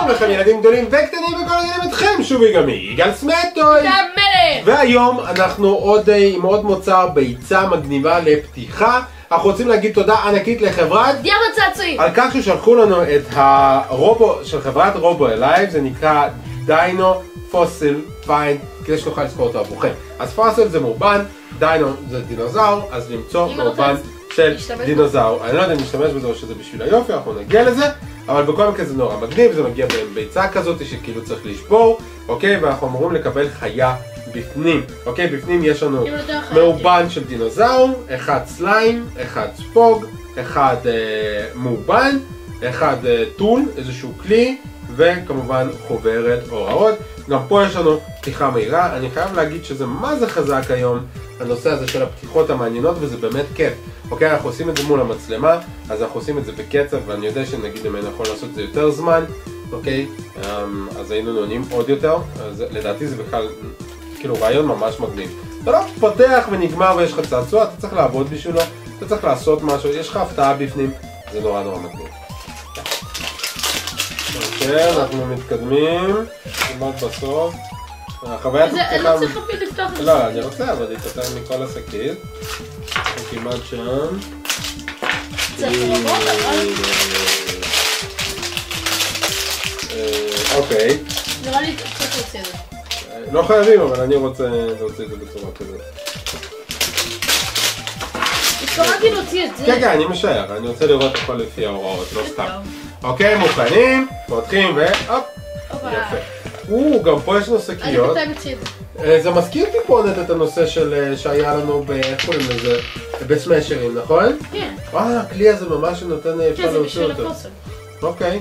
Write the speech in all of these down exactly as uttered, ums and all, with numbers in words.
שלום לכם ילדים גדולים וקטנים וכל הילדים אתכם, שובי גם יגאל סמטוי. גם מלך. והיום אנחנו עוד עם עוד מוצר ביצה מגניבה לפתיחה. אנחנו רוצים להגיד תודה ענקית לחברת דיאמונד צעצועים על כך ששלחו לנו את הרובו של חברת רובו אלייב, זה נקרא דיינו פוסיל פיינד, כדי שנוכל לזכור אותו עבורכם. אז פוסיל זה מאובן, דיינו זה דינוזאור, אז למצוא מאובן של דינוזאור. אני לא יודע אם נשתמש בזה או שזה בשביל היופי, אנחנו נגיע לזה, אבל בכל מקרה זה נורא מגניב, זה מגיע בביצה כזאת שכאילו צריך לשבור, אוקיי? ואנחנו אמורים לקבל חיה בפנים, אוקיי? בפנים יש לנו מאובן של דינוזאור, אחד סליים, אחד ספוג, אחד אה, מאובן, אחד אה, טול, איזשהו כלי, וכמובן חוברת הוראות. גם פה יש לנו פתיחה מהירה. אני חייב להגיד שזה מה זה חזק היום, הנושא הזה של הפתיחות המעניינות, וזה באמת כיף. אוקיי, אנחנו עושים את זה מול המצלמה, אז אנחנו עושים את זה בקצב, ואני יודע שנגיד אם אני יכול לעשות את זה יותר זמן, אוקיי, אז היינו נעונים עוד יותר, אז לדעתי זה בכלל כאילו רעיון ממש מגניב. אתה לא פותח ונגמר ויש לך צעצוע, אתה צריך לעבוד בשבילו, אתה צריך לעשות משהו, יש לך הפתעה בפנים, זה נורא נורא מגניב. אוקיי, אנחנו מתקדמים, כמעט בסוף. החוויית הפתיחה... אני לא צריך אפילו לפתוח את זה. לא, אני רוצה, אבל להתפתח מכל השקית. כמעט שם. צריך לראות, אבל... אוקיי. נראה לי צריך להוציא את זה. לא חייבים, אבל אני רוצה להוציא את זה בצורה כזאת. התכוונתי להוציא את זה. כן, כן, אני משער. אני רוצה לראות הכל לפי ההוראות, לא סתם. אוקיי, מוכנים, פותחים והופ. יפה. או, גם פה יש לנו שקיות. אני בינתיים את זה. זה מזכיר טיפונת את הנושא של שהיה לנו ב... איך קוראים לזה? בסמאשרים, נכון? כן. אה, הכלי הזה ממש נותן אפשר כן, זה להוציא בשביל אותו. הפוסל. אוקיי.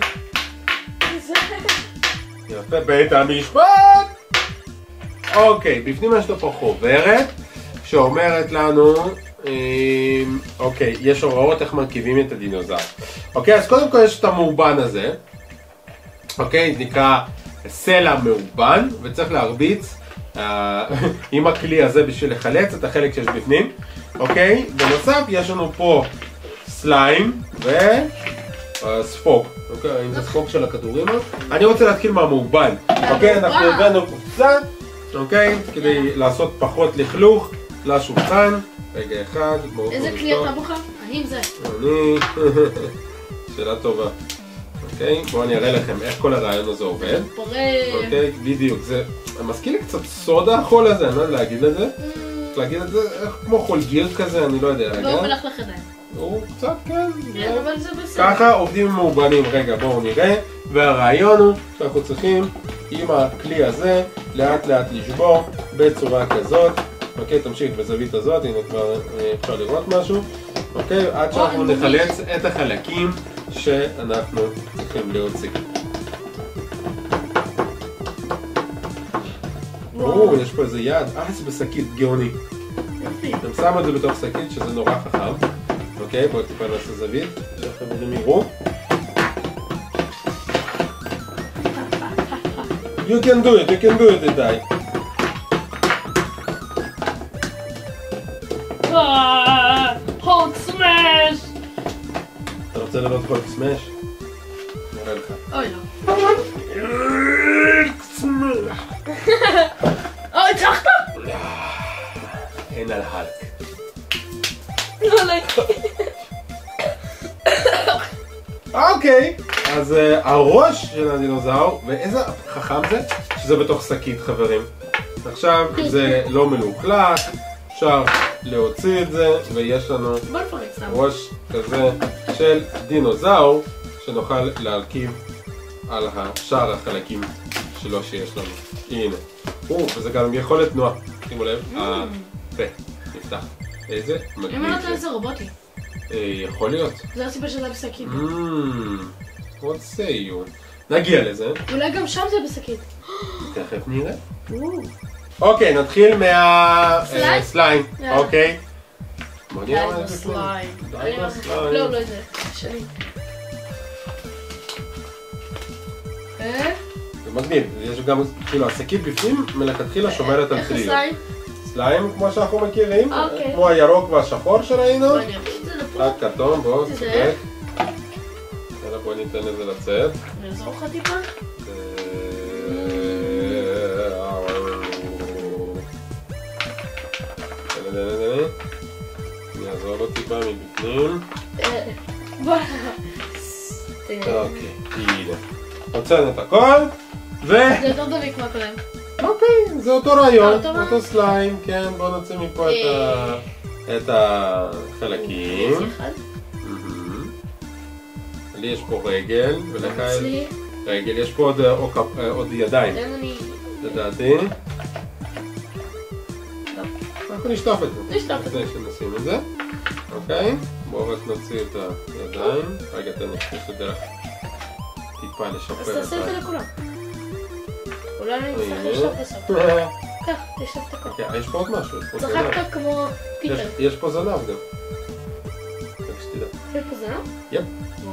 יפה, בית המשפט! אוקיי, בפנים יש לו פה חוברת שאומרת לנו, אוקיי, יש הוראות איך מרכיבים את הדינוזאור. אוקיי, אז קודם כל יש את המאובן הזה, אוקיי, נקרא סלע מאובן, וצריך להרביץ עם הכלי הזה בשביל לחלץ את החלק שיש בפנים, אוקיי? בנוסף יש לנו פה סליים וספוג, אוקיי? אם זה ספוג של הכדורים. אני רוצה להתחיל מהמאובן, אוקיי? אנחנו הבאנו קופסה, אוקיי? כדי לעשות פחות לכלוך לשולחן. רגע אחד, בואו... איזה כלי אתה בוחר? אני עם זה. אני... שאלה טובה. אוקיי, בואו אני אראה לכם איך כל הרעיון הזה עובד. פורק. אוקיי, בדיוק, זה מזכיר לי קצת סודה החול הזה, אני לא יודע להגיד את זה. להגיד את זה כמו חול גיר כזה, אני לא יודע. והוא מלך לך ידיים. הוא קצת, כן. כן, אבל זה בסדר. ככה עובדים עם מאובנים. רגע, בואו נראה. והרעיון הוא שאנחנו צריכים עם הכלי הזה לאט לאט לשבור בצורה כזאת. אוקיי, תמשיך בזווית הזאת, הנה כבר אפשר לראות משהו. אוקיי, עד שאנחנו נחלץ את החלקים שאנחנו צריכים להוציא. או, יש פה איזה יד. אה, זה בשקית גאוני. הם שמו את זה בתוך שקית שזה נורא חכם. אוקיי, בואו טיפה נעשה זווית, שהחברים יראו. You can do it, you can do it, איתי. הולק סמאש! אתה רוצה לראות הולק סמאש? נראה לך. אוי לא. הולק סמאש! אוי, הצלחת? אין על הלק. לא, לא. אוקיי, אז הראש של הדינוזאור, ואיזה חכם זה? שזה בתוך שקית, חברים. עכשיו זה לא מלוכלך, אפשר להוציא את זה, ויש לנו ראש כזה של דינוזאור שנוכל להרכיב על השאר החלקים שלו שיש לנו. הנה. וזה גם יכולת תנועה. שימו לב, הפה נפתח. איזה מגניב זה. אם אני נותן איזה רובוטי. יכול להיות. זה הסיבה שזה בשקית. עוד סיום. נגיע לזה. אולי גם שם זה בשקית. תכף נראה. אוקיי, נתחיל מהסליים. אוקיי. די בסליים. די בסליים. לא, לא זה. שלי. זה מגניב. יש גם, כאילו, השקית בפנים מלכתחילה שומרת על איך טריות. הסליים? סליים כמו שאנחנו מכירים. אוקיי. כמו הירוק והשחור שראינו. בוא אני אביא את זה לפה. רק כתום, בואו, צודק. בואו אני אתן לזה לצאת. נעזור לך טיפה? אני אעזור לו טיפה מבפנים. בוא. אוקיי, הנה. הוצאנו את הכל, ו... זה יותר דביק מה קודם. אוקיי, זה אותו רעיון, אותו רעיון. אותו סליים, כן, בואו נוציא מפה את ה... את החלקים. מהמם. לי יש פה רגל, ולך אצלי. רגל, יש פה עוד, עוד, עוד ידיים, למה אני... לדעתי. לא. אנחנו נשטוף את זה. נשטוף את זה. לפני שנשים את זה. אוקיי, בואו רק נוציא את הידיים. רגע, תן לי יש דרך טיפה לשפר את אז תעשה את זה לכולם. אולי אני צריך הנה. לשטוף בסוף. כך, תשטוף את הכל. אוקיי, יש פה עוד משהו, יש פה זנב. צחקת כמו יש- פיטר. יש פה זנב גם. רק שתדע. יש פה זנב? יפ. או,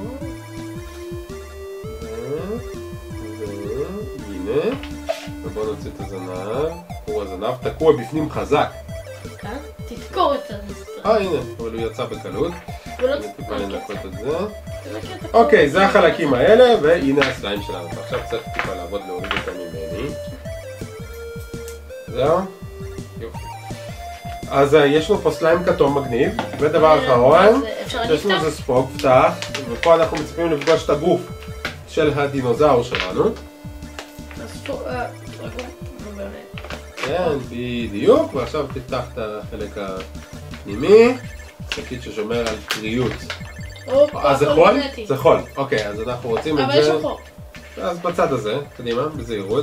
ו... ו... הנה. ובואו נוציא את הזנב. הוא הזנב תקוע בפנים חזק. כאן. תדקור את המסטר. אה, הנה, אבל הוא יצא בקלות. ולא אני טיפה לנקות את זה. תנקה את הכל. אוקיי, זה החלקים האלה, והנה הסליים שלנו. עכשיו צריך טיפה לעבוד להוריד אותה ממני. זהו? יופי. אז אה, יש לנו פה סליים כתום מגניב, ודבר אחרון, אז אפשר יש לנו לפתוח? איזה ספוג, פתח, ופה אנחנו מצפים לפגוש את הגוף של הדינוזאור שלנו. אז פה, אה, רגע, נו באמת. כן, בדיוק, ועכשיו תפתח את החלק הפנימי, שקית ששומר על טריות. הופה, אה, זה הכל חול? נבנתי. זה חול. אוקיי, אז אנחנו רוצים את אבל יש זה. לו חור. אז בצד הזה, קדימה, בזהירות.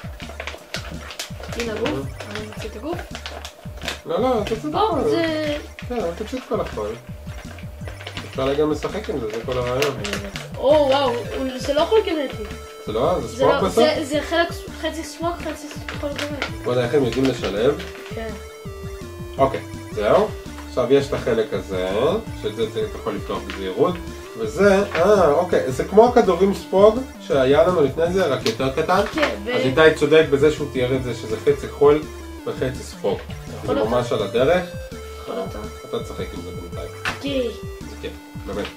הנה הגוף, אני מוציא את הגוף. לא, לא, תוציא את בוא, הכל. זה... כן, תוציא את כל החול. אפשר גם לשחק עם זה, זה כל הרעיון. או וואו, זה לא חול גנטי. זה לא? זה זה ספורט לא- בסוף? זה- זה חלק, חצי סמוק, חצי חול גנטי. בוא נראה איך הם יודעים לשלב. כן. אוקיי, זהו. עכשיו יש את החלק הזה, שאת זה אתה יכול לפתוח בזהירות. וזה, אה, אוקיי, זה כמו הכדורים ספוג שהיה לנו לפני זה, רק יותר קטן. כן, ו... אז איתי צודק בזה שהוא תיאר את זה שזה חצי חול וחצי ספוג. זה יכול להיות. ממש על הדרך. יכול להיות. אתה תשחק עם זה בינתיים. גיי. זה כיף, באמת.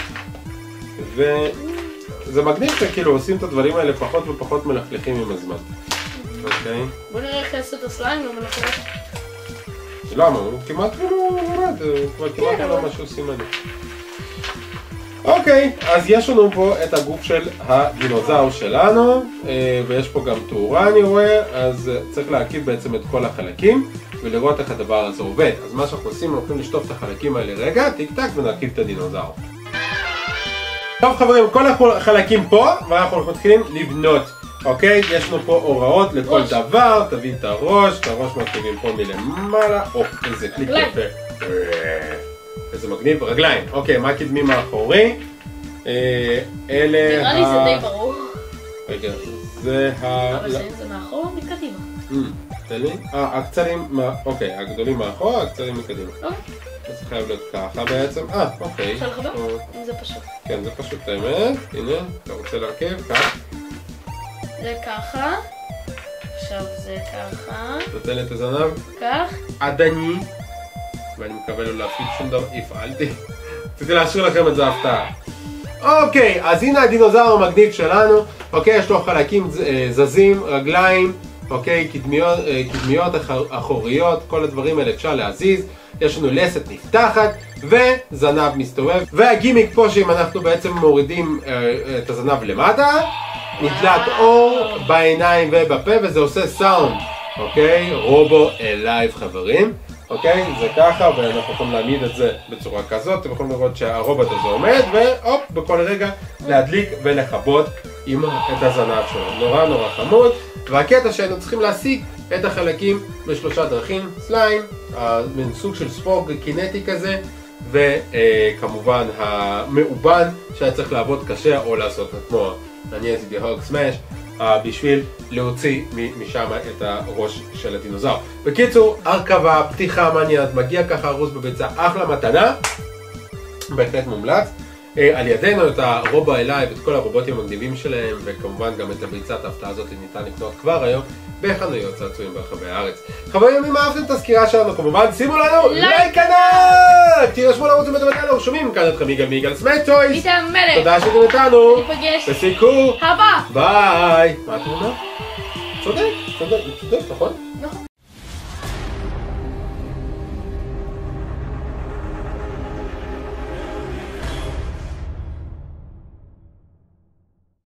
וזה מגניב שכאילו עושים את הדברים האלה פחות ופחות מלכלכים עם הזמן. אוקיי? בוא נראה איך יעשו את הסליים, לא מלכלך. למה? הוא כמעט לא עובד, הוא כבר כמעט כן, לא אבל- משהו סימני. אוקיי, אז יש לנו פה את הגוף של הדינוזאור שלנו, אה, ויש פה גם תאורה אני רואה, אז אה, צריך להרכיב בעצם את כל החלקים ולראות איך הדבר הזה עובד. אז מה שאנחנו עושים, אנחנו הולכים לשטוף את החלקים האלה רגע, טיק טק, ונרכיב את הדינוזאור. טוב חברים, כל החלקים פה, ואנחנו מתחילים לבנות. אוקיי, יש לנו פה הוראות לכל ראש. דבר, תביא את הראש, את הראש מרכיבים פה מלמעלה, או איזה קליק רגליים. יפה. איזה מגניב, רגליים. אוקיי, מה קדמי מאחורי? אה, אלה נראה לי זה די ברור. רגע, זה ה... אבל זה זה מאחור מקדימה. אמ, תן לי. אה, הקצרים, מה- אוקיי, הגדולים מאחורה, הקצרים מקדימה. אוקיי, אז זה חייב להיות ככה בעצם. אה, אוקיי. אפשר לחבר? אה, אם זה פשוט. כן, זה פשוט האמת. הנה, אתה רוצה להרכיב? כך. זה ככה. עכשיו זה ככה. נותן לי את הזנב. כך. עדני. ואני מקווה לא להפעיל שום דבר. הפעלתי. רציתי להשאיר לכם את זה הפתעה. אוקיי, אז הנה הדינוזאור המגניב שלנו. אוקיי, יש לו חלקים ז- אה, זזים, רגליים, אוקיי, קדמיות, אה, קדמיות אחר- אחוריות, כל הדברים האלה אפשר להזיז. יש לנו לסת נפתחת וזנב מסתובב. והגימיק פה שאם אנחנו בעצם מורידים אה, את הזנב למטה, נתלת אור בעיניים ובפה וזה עושה סאונד. אוקיי, רובו אלייב חברים. אוקיי, זה ככה, ואנחנו יכולים להעמיד את זה בצורה כזאת, אתם יכולים לראות שהרובוט הזה עומד, והופ, בכל רגע להדליק ולכבות עם את הזנב שלו. נורא נורא חמוד, והקטע שהיינו צריכים להשיג את החלקים בשלושה דרכים, סליים, מין סוג של ספוג קינטי כזה, וכמובן המאובן שהיה צריך לעבוד קשה או לעשות כמו אני עשיתי הוג סמאש, בשביל להוציא משם את הראש של הדינוזאור. בקיצור, הרכבה, פתיחה מעניינת, מגיע ככה ארוז בביצה, אחלה מתנה, בהחלט מומלץ. על ידינו את הרובו אליי ואת כל הרובוטים המגניבים שלהם, וכמובן גם את הביצת ההפתעה הזאת ניתן לקנות כבר היום בחנויות צעצועים ברחבי הארץ. חברים, אם אהבתם את הסקירה שלנו, כמובן שימו לנו לייק ענק! תירשמו לערוץ המדומן, אנחנו שומעים כאן אתכם יגאל מיגאל סמייט טויז. איתן מלך. תודה שאתם איתנו. ניפגש בסיקור הבא. ביי. מה אתה אומר? צודק, צודק, צודק, נכון? נכון.